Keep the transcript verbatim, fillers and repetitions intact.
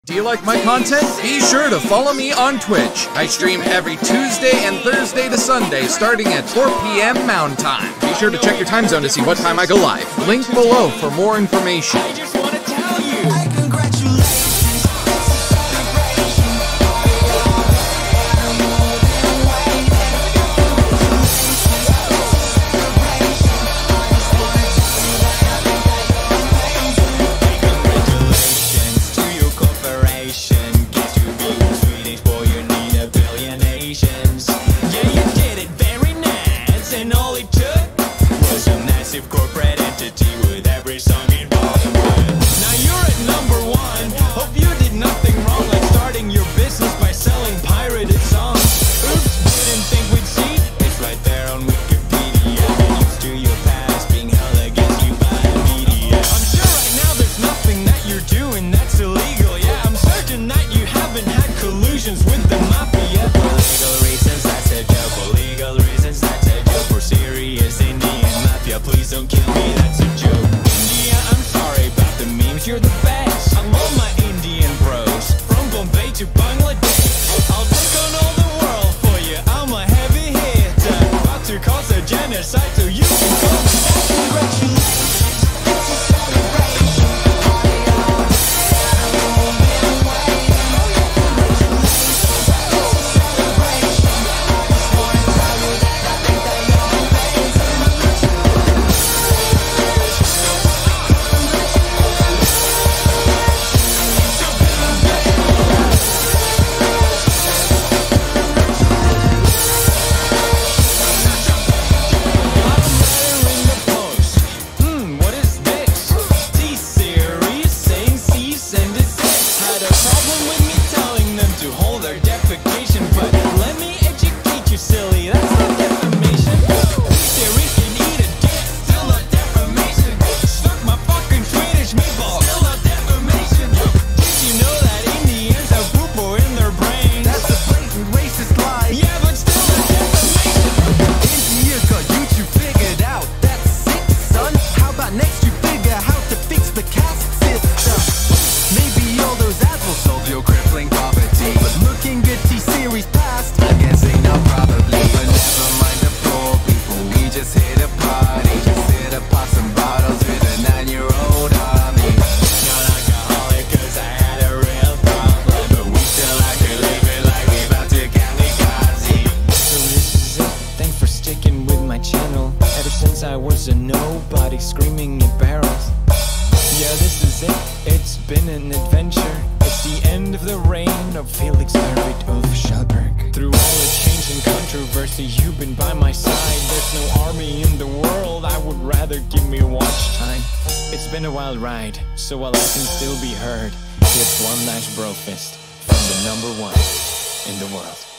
Do you like my content? Be sure to follow me on Twitch. I stream every Tuesday and Thursday to Sunday starting at four p m Mountain Time. Be sure to check your time zone to see what time I go live. Link below for more information. I just want to tell you, I congratulate you. Corporate entity with every song involved. Now you're at number one. Hope you did nothing wrong, like starting your business by selling pirated songs. Oops, didn't think we'd see. It's right there on Wikipedia. Used to your past being held against you by the media. I'm sure right now there's nothing that you're doing that's illegal. Yeah, I'm certain that you haven't had collusions with the mafia. For legal reasons, that's a joke. For legal reasons, that's a joke. For serious Indian mafia, please don't kill me, that's a joke. India, I'm sorry about the memes, you're the best. I love my Indian bros, from Bombay to Bangladesh. I'll take on all the world for you, I'm a heavy hitter. About to cause a genocide so you can call me back. Congratulations, it's a celebration. I was a nobody screaming at barrels. Yeah, this is it, it's been an adventure. It's the end of the reign of Felix Merit of Schallberg. Through all the change and controversy, you've been by my side. There's no army in the world, I would rather give me watch time. It's been a wild ride, so while I can still be heard, here's one last bro fist from the number one in the world.